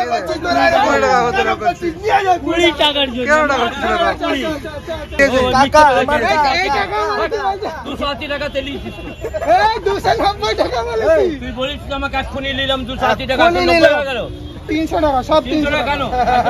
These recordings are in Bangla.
টাকা তেলি 290 টাকা বলে তুই বলিস আমাকে এক্ষুনি নিলাম 280 টাকা 300 টাকা সব 300 টাকা কেন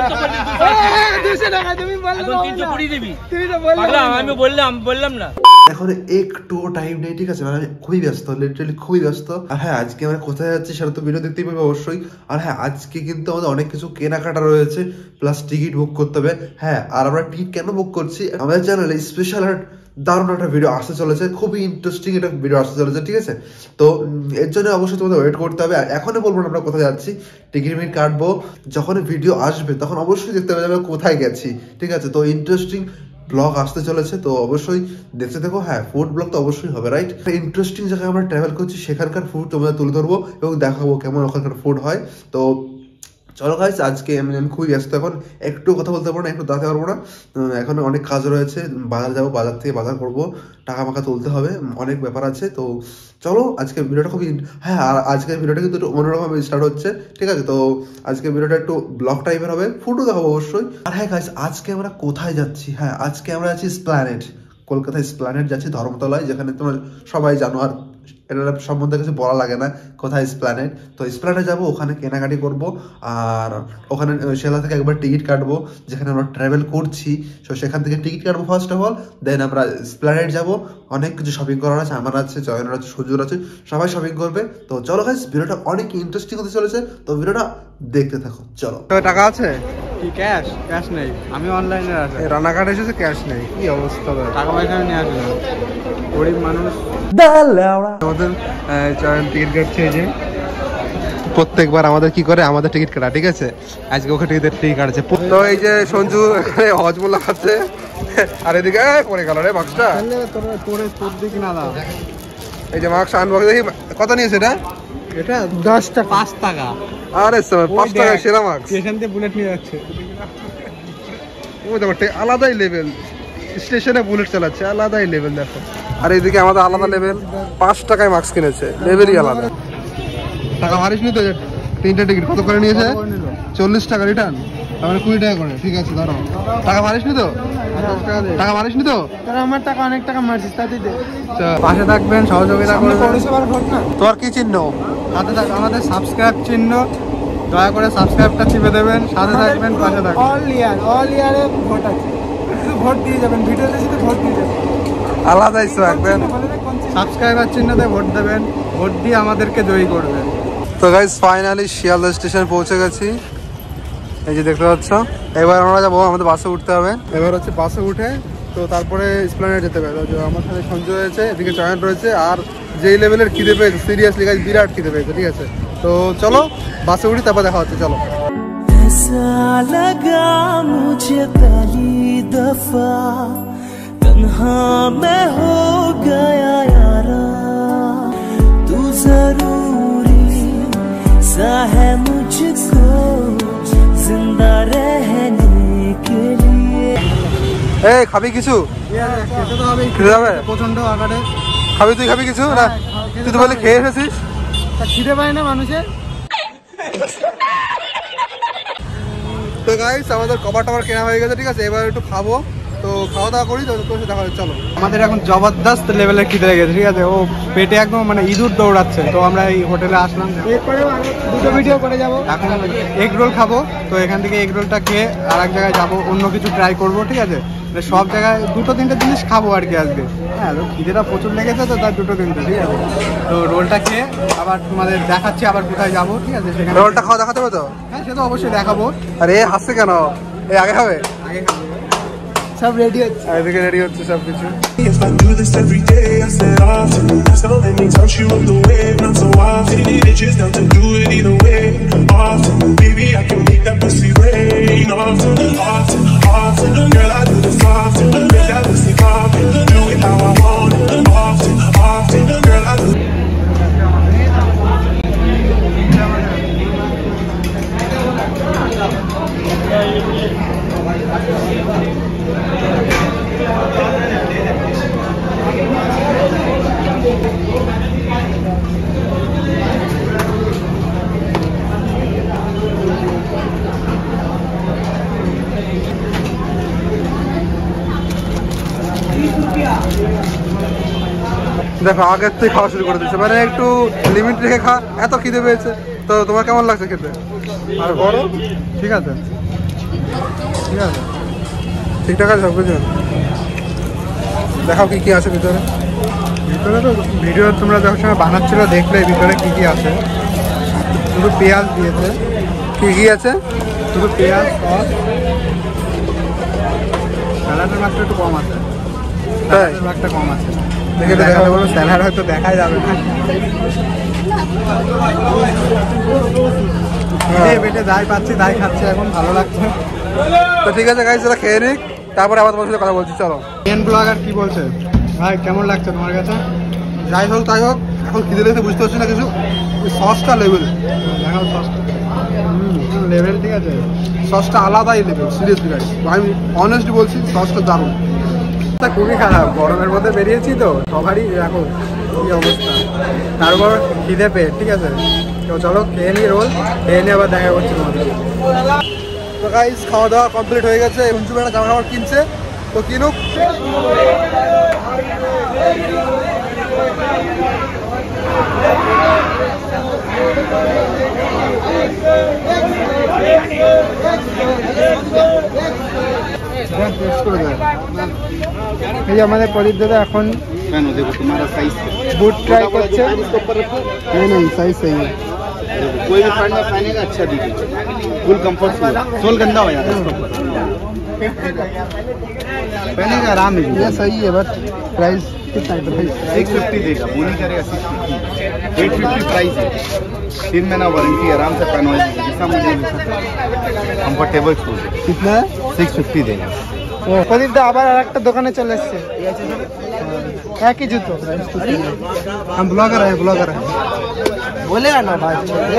200 টাকা তুমি বললে 320 দিবি তুই তো বললি আমি বললাম না এখন একটু টাইম নেই ঠিক আছে মানে আমি খুবই ব্যস্ত লিটারালি খুবই ব্যস্ত আর হ্যাঁ আজকে আমরা কোথায় যাচ্ছি সেটা তো ভিডিও দেখতেই পাবে অবশ্যই আর হ্যাঁ আজকে কিন্তু আমাদের অনেক কিছু কেনাকাটা রয়েছে প্লাস টিকিট বুক করতে হবে হ্যাঁ আর আমরা টিকিট কেন বুক করছি আমাদের চ্যানেলে স্পেশাল দারুণ একটা ভিডিও আসতে চলেছে খুবই ইন্টারেস্টিং একটা ভিডিও আসতে চলেছে ঠিক আছে তো এর জন্য অবশ্যই তোমাদের ওয়েট করতে হবে আর এখনই বলবো না আমরা কোথায় যাচ্ছি টিকিট মিট কাটবো যখন ভিডিও আসবে তখন অবশ্যই দেখতে পাবে আমরা কোথায় গেছি ঠিক আছে তো ইন্টারেস্টিং ব্লগ আসতে চলেছে তো অবশ্যই দেখতে দেখো হ্যাঁ ফুড ব্লগ তো অবশ্যই হবে রাইট ইন্টারেস্টিং জায়গায় আমরা ট্রাভেল করছি সেখানকার ফুড তোমাদের তুলে ধরবো এবং দেখাবো কেমন ওখানকার ফুড হয় তো চলো গাইস আজকে আমি খুবই ব্যস্ত এখন একটু কথা বলতে পারবো না একটু দাঁড়াতে পারবো না এখন অনেক কাজ রয়েছে বাজার যাবো বাজার থেকে বাজার করবো টাকা মাকা তুলতে হবে অনেক ব্যাপার আছে তো চলো আজকে ভিডিওটা খুবই হ্যাঁ আর আজকের ভিডিওটা কিন্তু একটু অন্যরকম স্টার্ট হচ্ছে ঠিক আছে তো আজকে ভিডিওটা একটু ব্লগ টাইপের হবে ফুটো দেখাবো অবশ্যই আর হ্যাঁ গাইস আজকে আমরা কোথায় যাচ্ছি হ্যাঁ আজকে আমরা যাচ্ছি এসপ্ল্যানেড কলকাতায় এসপ্ল্যানেড যাচ্ছি ধর্মতলায় যেখানে তোমরা সবাই জানো আর এটা সম্বন্ধে কিছু বলা লাগে না কোথায় এসপ্ল্যানেড তো এসপ্ল্যানেডে যাবো ওখানে কেনাকাটি করবো আর ওখানে সেলা থেকে একবার টিকিট কাটবো যেখানে আমরা ট্রাভেল করছি তো সেখান থেকে টিকিট কাটবো ফার্স্ট অফ অল দেন আমরা এসপ্ল্যানেড যাবো অনেক কিছু শপিং করার আছে আমার আছে জয়নের আছে সুজুর আছে সবাই শপিং করবে তো চলো গাইস ভিডিওটা অনেক ইন্টারেস্টিং হতে চলেছে তো ভিডিওটা দেখতে থাকো চলো টাকা আছে কি ক্যাশ নেই আমি অনলাইনে আছে রানাঘাট এসেছে ক্যাশ নেই কি অবস্থা টাকা পয়সা নিয়ে আসবে গরিব মানুষ আমাদের টিকিট কাটছে এই যে প্রত্যেকবার আমাদের কি করে আমাদের টিকিট কাটা ঠিক আছে আজকে ওকে টিকিট কাটছে তো এই যে সঞ্জু হজমোল্লা খাচ্ছে আর এদিকে পরে গেল রে মাস্কটা এই যে মাস্ক আনবক্স দেখি কত নিয়েছে এটা 10 টাকা 5 টাকা আরে 5 টাকা সেরা মাস্ক এখান থেকে বুলেট নিয়ে যাচ্ছে ও দেখো আলাদাই লেভেল স্টেশনে বুলেট চালাচ্ছে আলাদাই লেভেল দেখো আর এইদিকে আমাদের আলাদা লেভেল 5 টাকায় মাস্ক কিনেছে লেভেলই আলাদা টাকা মারিস নি তো তিনটা টিকিট কত করে নিয়েছে 40 টাকা রিটার্ন তাহলে 20 টাকা করে ঠিক আছে ধরো টাকা মারিস নি তো টাকা মারিস নি তো তোর আমার টাকা অনেক টাকা মারছিস তাতে দে পাশে থাকবেন সহযোগিতা করবেন পরিষেবার ভোট না তোর কি চিহ্ন সাথে থাক আমাদের সাবস্ক্রাইব চিহ্ন দয়া করে সাবস্ক্রাইবটা টিপে দেবেন সাথে থাকবেন পাশে থাকবেন অল ইয়ারে ভোট আছে শুধু ভোট দিয়ে যাবেন ভিডিওতে শুধু ভোট দিয়ে যাবেন আলাদাই রাখবেন সাবস্ক্রাইবার চিহ্নতে ভোট দেবেন ভোট দিয়ে আমাদেরকে জয়ী করবেন তো গাইস ফাইনালি শিয়ালদা স্টেশন পৌঁছে গেছি এই যে দেখতে পাচ্ছ এবার আমরা যাবো আমাদের বাসে উঠতে হবে এবার হচ্ছে বাসে উঠে তো তারপরে এসপ্ল্যানেড যেতে হবে আমার সাথে সঞ্জয় রয়েছে এদিকে জয়েন্ট রয়েছে আর যেই লেভেলের খিদে পেয়েছে সিরিয়াসলি গাইস বিরাট খিদে পেয়েছে ঠিক আছে তো চলো বাসে উঠি তারপর দেখা হচ্ছে চলো तन्हा मैं हो गया यारा तू जरूरी सा है मुझको जिंदा रहने के लिए এই খাবি কিছু খেতে তো হবে খেতে হবে প্রচন্ড আকারে খাবি তুই খাবি কিছু না তুই তো বলে খেয়ে এসেছিস তা খিদে পায় না মানুষের তো গাইস আমাদের কভার টভার কেনা হয়ে গেছে ঠিক আছে এবার একটু খাবো তো খাওয়া দাওয়া করি তো দেখা হচ্ছে চলো আমাদের এখন জবরদস্ত লেভেলের খিদে লেগেছে ঠিক আছে ও পেটে একদম মানে ইঁদুর দৌড়াচ্ছে তো আমরা এই হোটেলে আসলাম দুটো ভিডিও করে যাবো এখন এগ রোল খাবো তো এখান থেকে এগ রোলটা খেয়ে আর এক জায়গায় যাবো অন্য কিছু ট্রাই করবো ঠিক আছে সব জায়গায় দুটো তিনটে জিনিস খাবো আর কি আজকে হ্যাঁ খিদেটা প্রচুর লেগেছে তো তার দুটো তিনটে ঠিক আছে তো রোলটা খেয়ে আবার তোমাদের দেখাচ্ছি আবার কোথায় যাবো ঠিক আছে সেখানে রোলটা খাওয়া দেখাতে হবে তো হ্যাঁ সে তো অবশ্যই দেখাবো আরে হাসছে কেন এই আগে হবে আগে খাবো সব রেডি হচ্ছে এদিকে রেডি হচ্ছে সব কিছু If I do this every day, I said often. So let me touch you on the wave, not so often. It's just down to do it either way. Often, baby, I can make that pussy rain. Often, girl, I do this often. Make that pussy poppin', do it how I want it. Often, girl, I do. দেখো আগের থেকে খাওয়া শুরু করে দিচ্ছে, মানে একটু লিমিট রেখে খা, এত খিদে পেয়েছে। তো তোমার কেমন লাগছে খেতে? আর বড় ঠিক আছে, ঠিক আছে, ঠিকঠাক আছে সব কিছু। দেখাও কি কি আছে ভিতরে। ভিতরে তো ভিডিও তোমরা যখন সময় বানাচ্ছিল দেখলে ভিতরে কি কি আছে। শুধু পেঁয়াজ দিয়েছে। কি কি আছে? শুধু পেঁয়াজ, সস, স্যালাডের মাত্রা একটু কম আছে, স্যালাডের মাত্রা কম আছে। দেখে দেখাতে বলো, স্যালাড হয়তো দেখাই যাবে না। বেটে যাই পাচ্ছি তাই খাচ্ছে, এখন ভালো লাগছে। তো ঠিক আছে গাইস, সেটা খেয়ে নিক, তারপরে আবার তোমার সাথে কথা বলছি। চলো। মেন ব্লগার কি বলছে ভাই, কেমন লাগছে তোমার কাছে? যাই হোক তাই হোক, এখন খিদে লেগেছে, বুঝতে পারছি না কিছু। সসটা লেভেল, দেখাও সসটা লেভেল, ঠিক আছে, সসটা আলাদাই লেভেল, সিরিয়াসলি গাইস, আমি অনেস্ট বলছি, সসটা দারুণ। খুবই খারাপ, গরমের মধ্যে বেরিয়েছি তো সবারই দেখো কি অবস্থা, তারপর খিদে পেয়ে, ঠিক আছে। তো চলো খেয়ে নিই রোল, খেয়ে নিয়ে আবার দেখা করছি তোমাদের। তো গাইস খাওয়া দাওয়া কমপ্লিট হয়ে গেছে, উঞ্চু একটা জামা কাপড় কিনছে, তো কিনুক। এই যে আমাদের প্রদীপ দাদা এখন বুট ट्राई করছে। नहीं सही सही है, कोई भी पैंट में पहनेगा अच्छा दिखेगा, फुल कंफर्ट, सोल गंदा हो जाता है पहनेगा आराम में। ये सही है, बट प्राइस कितना है? 650 देगा, वो नहीं करेगा 650, 850 प्राइस है, 3 महीना वारंटी, आराम से पहनवाएगा जैसा मुझे कंफर्टेबल शूज। कितना है? 650 देगा। প্রদীপ দা আবার আর একটা দোকানে চলে এসছে, একই জুতো। हम ब्लॉगर है, ब्लॉगर है, बोलेगा ना भाई।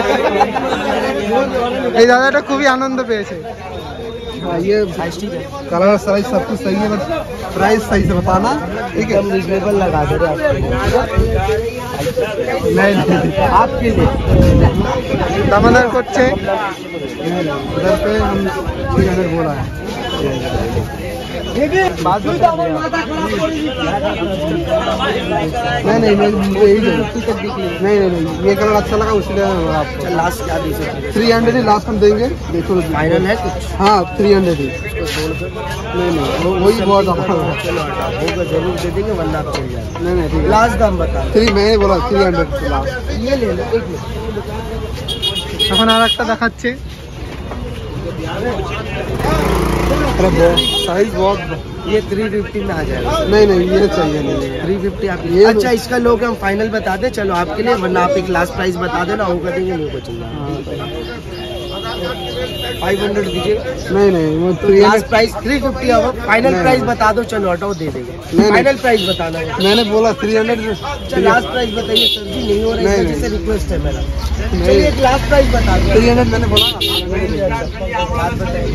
এই দাদাটা খুবই আনন্দ পেয়েছে। ये कलर साइज सब कुछ सही है, बस प्राइस सही से बताना, ठीक है? रिजनेबल लगा दे रहे नहीं आपके लिए दामोदर করছে, उधर पे हम 300 बोला है। नहीं ये कलर अच्छा लगा, उसलिए आपको लास्ट क्या दे सकते 300 ही लास्ट हम देंगे। देखो फाइनल है कुछ? हाँ 300 ही। नहीं वही बहुत चलो हटा, होगा जरूर दे देंगे, वरना आप चल जाए। नहीं ठीक है, लास्ट दाम बता। 3 मैंने बोला 300 लास्ट। ये ले लो, एक मिनट। এখন আর একটা দেখাচ্ছে। साइज बहुत, ये 350 में आ जाएगा। नहीं ये चाहिए, नहीं 350 आप ये अच्छा, इसका लोग हम फाइनल बता दे, चलो आपके लिए, वरना आप एक लास्ट प्राइस बता देना, होगा देंगे, नहीं को चाहिए। 500 दीजिए। नहीं वो लास्ट प्राइस 350 अब फाइनल प्राइस बता दो, चलो हटाओ दे देंगे। फाइनल प्राइस बताना है, मैंने बोला 300। लास्ट प्राइस बताइए सर जी, नहीं हो रहा है, जैसे रिक्वेस्ट है मेरा। चलिए एक लास्ट प्राइस बता दो। 300 मैंने बोला ना। बात बताइए।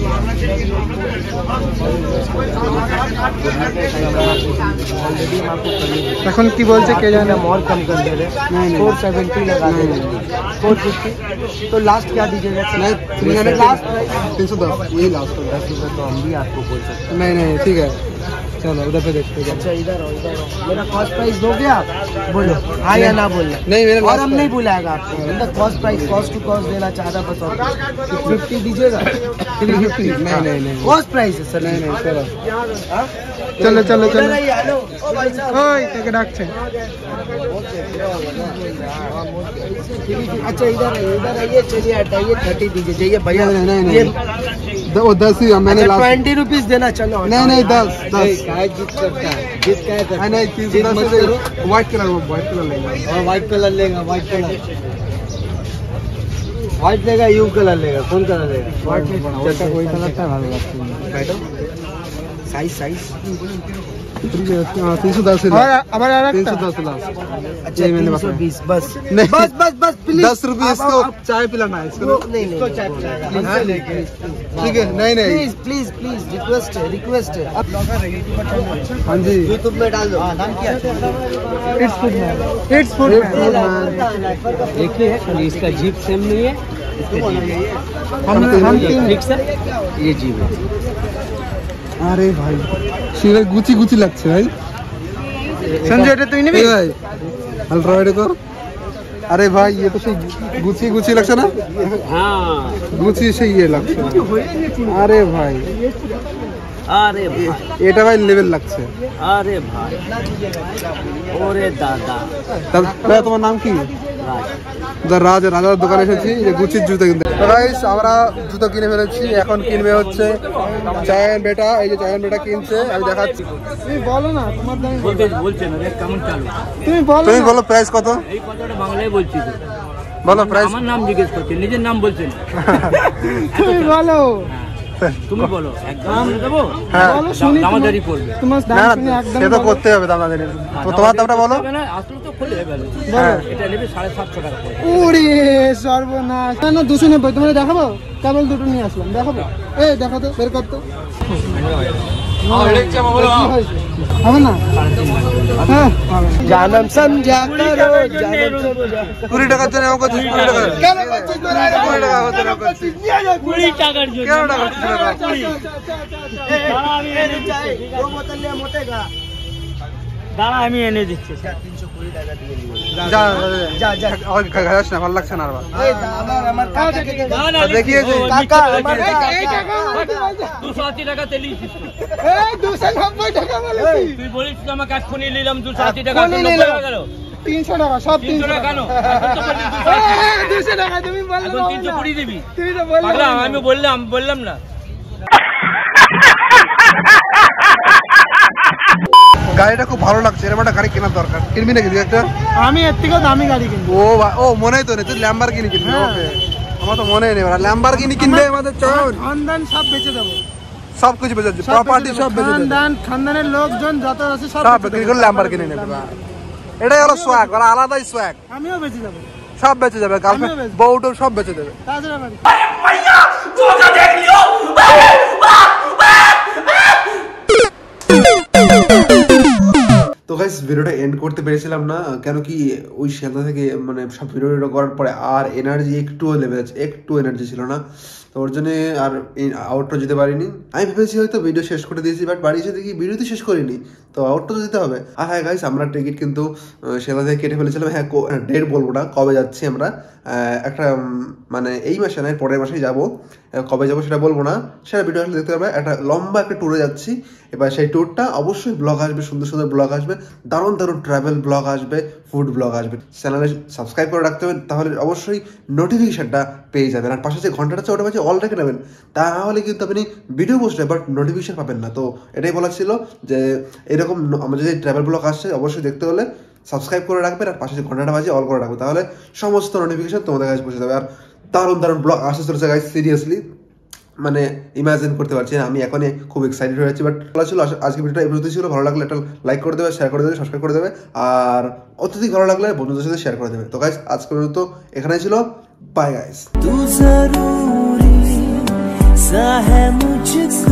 এখন কি বলছে কে জানে, हम और कम कर दे रहे, 470 लगा दे रहे, 450। तो लास्ट क्या दीजिएगा? नहीं 300 लास्ट 310, यही लास्ट है। 10 रुपये तो हम भी आपको बोल सकते हैं। नहीं ठीक है, चलो उधर पे देखते हैं। अच्छा इधर आओ, इधर आओ। मेरा कॉस्ट प्राइस दोगे आप? बोलो हाँ या ना बोलना। नहीं मेरे और हम नहीं बुलाएगा आपको, cost price cost to cost देना चाहता, बताओ 50 दीजिएगा। 350 नहीं कॉस्ट प्राइस है सर। नहीं चलो इधर आइए, हेलो ओ भाई साहब। ওই থেকে ডাকছে। अच्छा इधर आइए, चलिए हटाइए, 30 दीजिए, जाइए भैया। नहीं ये वो 10 ही मैंने लास्ट। 20 रुपीज देना, चलो। नहीं 10 जिद करता है, जिद क्या करता है? नहीं 310 व्हाइट कलर लेगा। और व्हाइट कलर लेगा, व्हाइट लेगा, यू कलर लेगा, कौन कलर लेगा? कोई कलर था ভালো লাগছে। मैडम साइज 310 আবার আর একটা 310 लास्ट। अच्छा 320 बस। नहीं बस प्लीज 10 रुपये इसको चाय पिलाना है इसको। नहीं चाय पिलाएगा, ठीक है। नहीं प्लीज रिक्वेस्ट है। हाँ जी यूट्यूब में डाल दो। नाम क्या है? इट्स फूड देखिए इसका जीप सेम नहीं है, हम तीन सर ये जीप है। আরে ভাই সেটা গুচি লাগছে ভাই। সঞ্জয় এটা তুই নিবি? ভাই अल्ट्रा वाइड कर। अरे भाई ये तो सही गुची गुची लगছে না? हाँ গুচি সেই ये লাগছে। अरे भाई अरे भाई এটা ভাই লেভেল লাগছে। अरे भाई ओरे दादा তাহলে তোমার নাম কি? রাজ রাজার দোকানে এসেছি যে গুচির জুতো কিনতে। তো গাইস আমরা জুতো কিনে ফেলেছি, এখন কিনবে হচ্ছে চায়ন বেটা। এই যে চায়ন বেটা কিনছে, আমি দেখাচ্ছি। তুমি বলো না তোমার দাম বলছে না রে কেমন চালু তুমি বলো প্রাইস কত? এই কথাটা বাংলায় বলছি তো। বলো প্রাইস। আমার নাম জিজ্ঞেস করতে নিজের নাম বলছেন তুমি বলো। তুমি বলো একদম দেবো। হ্যাঁ বলো শুনি দামাদারি করবে তোমার দাম শুনে একদম সে তো করতে হবে দামাদারি। তো তোমার দামটা বলো। আসলে তো খুলে গেল এটা নেবে 750 টাকা। ওরে সর্বনাশ। না 290 তোমারে দেখাবো, কেবল দুটো নিয়ে আসলাম। দেখাবো এই দেখো তো বের কর তো। হবে না? হ্যাঁ জানম সমঝা করো জানম 20 টাকার জন্য আমাকে 20 টাকা কেন করছিস? 20 টাকা হতে না করছিস 20 টাকার জন্য কেন টাকা করছিস? দাঁড়া আমি এনে চাই দো বোতল নিয়ে মোটেগা। দাঁড়া আমি এনে দিচ্ছি 320 টাকা দিয়ে নিও। যা যা যা আর খাস না, ভালো লাগছে না আর। এই আমার কাকাকে দেখিয়েছি কাকা আমার এই টাকা 280 টাকা তেলি এই 290 টাকা বলেছি। তুই বলিস তো আমাকে এক্ষুনি নিলাম 280 টাকা 90 টাকা গেল 300 টাকা সব 300 টাকা কেন? 200 টাকা তুমি বললে এখন 320 দিবি। তুই তো বললে পাগলা আমি বললাম না। গাড়িটা খুব ভালো লাগছে, এরকম একটা গাড়ি কেনার দরকার। কিনবি নাকি তুই একটা? আমি এর থেকেও দামি গাড়ি কিনবো। ও মনেই তো নেই তুই ল্যাম্বরগিনি কিনবি। ওকে আমার তো মনেই নেই। ল্যাম্বরগিনি কিনবে আমাদের চল। খানদান সব বেচে দেবো, সব কিছু বেচে দেবো, প্রপার্টি সব বেচে দেবো। খানদানের লোকজন যত আছে সব বিক্রি করে ল্যাম্বরগিনি নেবে। এটাই হলো সোয়াগ, মানে আলাদাই সোয়াগ। আমিও বেচে দেবো, সব বেচে যাবে। গার্লফ্রেন্ড বউটো সব বেচে দেবে। তো গাইস ভিডিওটা এন্ড করতে পেরেছিলাম না, কেন কি ওই শিয়ালদা থেকে মানে সব ভিডিওটা করার পরে আর এনার্জি একটুও লেভেল আছে, একটু এনার্জি ছিল না। তো ওর জন্য আর আউটটা যেতে পারিনি। আমি ভেবেছি হয়তো ভিডিও শেষ করে দিয়েছি, বাট বাড়ি এসে দেখি ভিডিও তো শেষ করিনি, তো আউটটা তো যেতে হবে। আর হ্যাঁ গাইস আমরা টিকিট কিন্তু শিয়ালদা থেকে কেটে ফেলেছিলাম। হ্যাঁ ডেট বলবো না, কবে যাচ্ছি আমরা। একটা মানে এই মাসে নয় পরের মাসেই যাবো। কবে যাবো সেটা বলবো না, সেটা ভিডিও আসলে দেখতে পারবে। একটা লম্বা একটা ট্যুরে যাচ্ছি। এবার সেই ট্যুরটা অবশ্যই ব্লগ আসবে, সুন্দর সুন্দর ব্লগ আসবে, দারুণ দারুণ ট্রাভেল ব্লগ আসবে, ফুড ব্লগ আসবে। চ্যানেলে সাবস্ক্রাইব করে রাখতে হবে, তাহলে অবশ্যই নোটিফিকেশনটা পেয়ে যাবেন। আর পাশে যে ঘন্টাটা আছে ওটা বাজে অল রেখে নেবেন, তা না হলে কিন্তু আপনি ভিডিও বসবে বাট নোটিফিকেশন পাবেন না। তো এটাই বলা ছিল যে এরকম আমাদের যে ট্রাভেল ব্লগ আসছে অবশ্যই দেখতে হলে সাবস্ক্রাইব করে রাখবেন, আর পাশে যে ঘন্টাটা বাজে অল করে রাখবেন, তাহলে সমস্ত নোটিফিকেশন তোমাদের কাছে পৌঁছে যাবে। আর দারুণ দারুণ ব্লগ আসতে চলেছে গাইস, সিরিয়াসলি মানে ইমাজিন করতে পারছি না। আমি এখনই খুব এক্সাইটেড হয়ে যাচ্ছি। বাট ভালো ছিল আজকে ভিডিওটা এই পর্যন্ত ছিল। ভালো লাগলে একটা লাইক করে দেবে, শেয়ার করে দেবে, সাবস্ক্রাইব করে দেবে, আর অত্যধিক ভালো লাগলে বন্ধুদের সাথে শেয়ার করে দেবে। তো গাইস আজকে পর্যন্ত এখানেই ছিল, বাই গাইস। तू जरूरी सा है मुझको